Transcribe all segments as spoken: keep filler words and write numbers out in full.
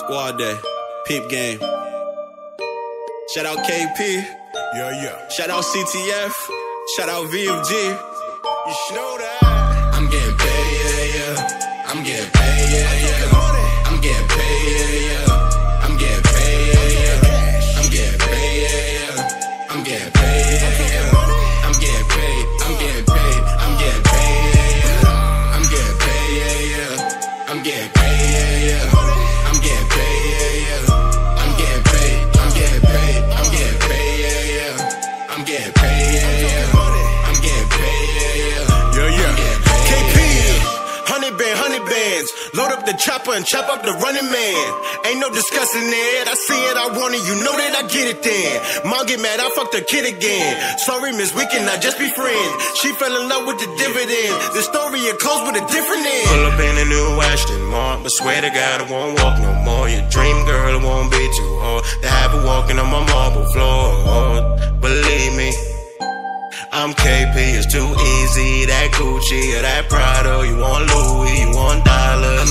Squad Day, Peep Game. Shout out K P. Yeah, yeah. Shout out C T F. Shout out V F G. You should know that. I'm getting paid, yeah, yeah. I'm getting paid, yeah, yeah. I'm getting paid, yeah, yeah. I'm getting paid, yeah, yeah. I'm getting paid, yeah, yeah. I'm getting paid, yeah, yeah. I'm getting paid. I'm getting paid. I'm getting paid, yeah, yeah. I'm getting paid, yeah, yeah. I'm getting paid, yeah, yeah. I'm getting paid, yeah, yeah. I'm getting paid. I'm getting paid. I'm getting paid, yeah, yeah. I'm getting paid, yeah, yeah. I'm getting paid, yeah, yeah. Yeah, yeah. K P, hundred band, hundred bands. Load up the chopper and chop up the running man. Ain't no discussing it. I see it, I want it. You know that I get it then. Mom get mad, I fucked her kid again. Sorry, Miss, we cannot just be friends. She fell in love with the dividends. The story it closed with a different end. Pull up in a new Ashton Mark, but swear to God I won't walk no more. Your dream girl, it won't be too hard to have her walking on my marble floor. Believe me, I'm K P, it's too easy. That Gucci or that Prada, you want Louis, you want dollars.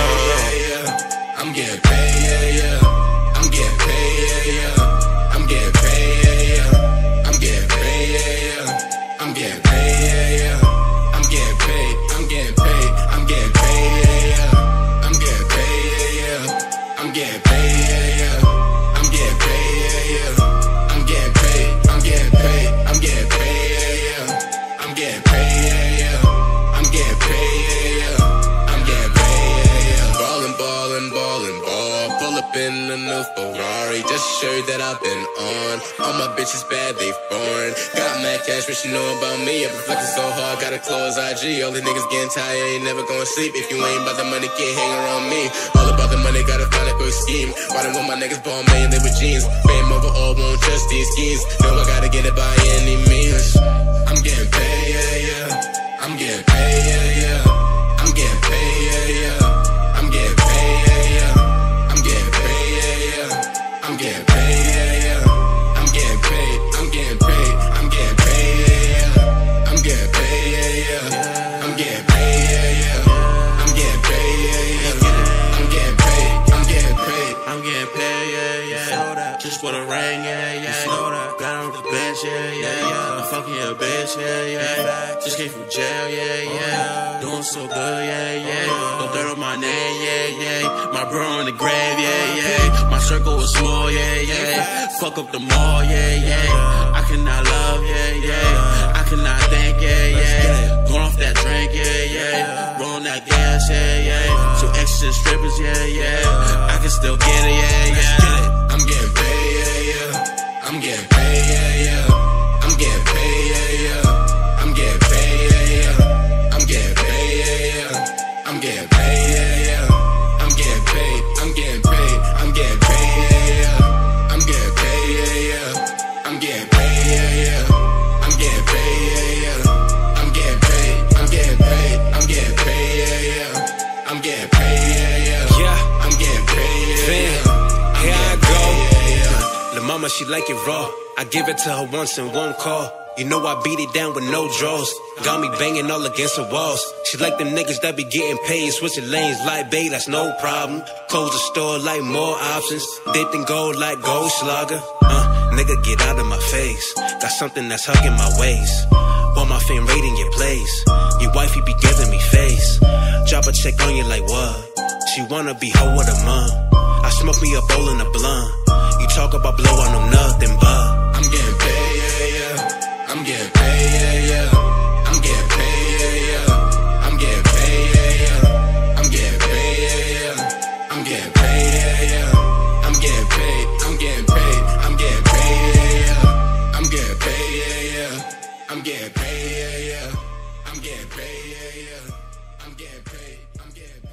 I'm getting paid, yeah, yeah. I'm getting paid, yeah, yeah. I'm getting paid, yeah, yeah. I'm getting paid, yeah, yeah. I'm getting paid, yeah, yeah. I'm getting paid, I'm getting paid, I'm getting paid, yeah, yeah. I'm getting paid, yeah, yeah. I'm getting paid, yeah, yeah. I'm getting paid, yeah, yeah. I'm getting paid, I'm getting paid, I'm getting paid, yeah, yeah. I'm getting paid, yeah, yeah. I'm getting paid, yeah, yeah. I'm getting paid, yeah, yeah. Ballin', ballin', ballin', ball. Pull up in a new Ferrari, just a shirt that I've been on. All my bitches bad, they foreign. Got mad cash, but you know about me. I've been flexing so hard, gotta close I G. All these niggas getting tired, ain't never gonna sleep. If you ain't about the money, can't hang around me. All about the money, gotta find a quick scheme. Riding with my niggas, ball man, they with jeans. Fame over all, won't trust these schemes. Know I gotta get it by any means. I'm getting paid, yeah, yeah. I'm getting paid, yeah, yeah. I'm getting paid, yeah, yeah. I'm getting paid, yeah, yeah. I'm getting paid, yeah, yeah. I'm getting paid, yeah, yeah. I'm getting paid, I'm getting paid, I'm getting paid, yeah, yeah. I'm getting paid, yeah, yeah. I'm getting paid, yeah, yeah. I'm getting paid, yeah, yeah. I'm getting paid, I'm getting paid, I'm getting paid, yeah, yeah. Just for the ring, yeah, yeah. Got on the bench, yeah, yeah. I'm fucking your bitch, yeah, yeah. Just came from jail, yeah, yeah. Doing so good, yeah, yeah. Don't dirt on my name, yeah, yeah. My bro in the grave, yeah, yeah. My circle was small, yeah, yeah. Fuck up the mall, yeah, yeah. I cannot love, yeah, yeah. I cannot think, yeah, yeah. Going off that drink, yeah, yeah. Rolling that gas, yeah, yeah. Two extra strippers, yeah, yeah. I can still get it, yeah, yeah. I'm getting paid, yeah, yeah. I'm getting paid, yeah, yeah. I'm getting paid, yeah, yeah. I'm getting paid, yeah, yeah. I'm getting paid, yeah, yeah. I'm getting paid, yeah, yeah. I'm getting paid, I'm getting paid, I'm getting paid, yeah, yeah. I'm getting paid, yeah, yeah. I'm getting paid, yeah, yeah. I'm getting paid, yeah, yeah. I'm getting paid, I'm getting paid, I'm getting paid, yeah, yeah. I'm getting paid, yeah, yeah. Yeah, I'm getting paid, yeah, Fam, yeah. here I go. Yeah, yeah. La mama, she like it raw. I give it to her once and won't call. You know I beat it down with no draws. Got me banging all against the walls. She like them niggas that be getting paid. Switching lanes like bae, that's no problem. Close the store like more options. Dipped in gold like Goldschlager. Uh, nigga get out of my face. Got something that's hugging my waist. Want my fame rating your place. Your wifey be giving me face. Drop a check on you like what? She wanna be hoe with a mom. I smoke me a bowl in a blunt. You talk about blow, I know nothing but I'm getting paid, yeah, yeah. I'm getting paid, yeah, yeah. I'm getting paid, yeah, yeah. I'm getting paid, yeah, yeah. I'm getting paid, yeah, yeah. I'm getting paid, yeah, yeah. I'm getting paid, I'm getting paid, I'm getting paid, yeah, yeah. I'm getting paid, yeah, yeah. I'm getting paid, yeah, yeah. I'm getting paid, yeah, yeah. I'm getting paid, I'm getting paid.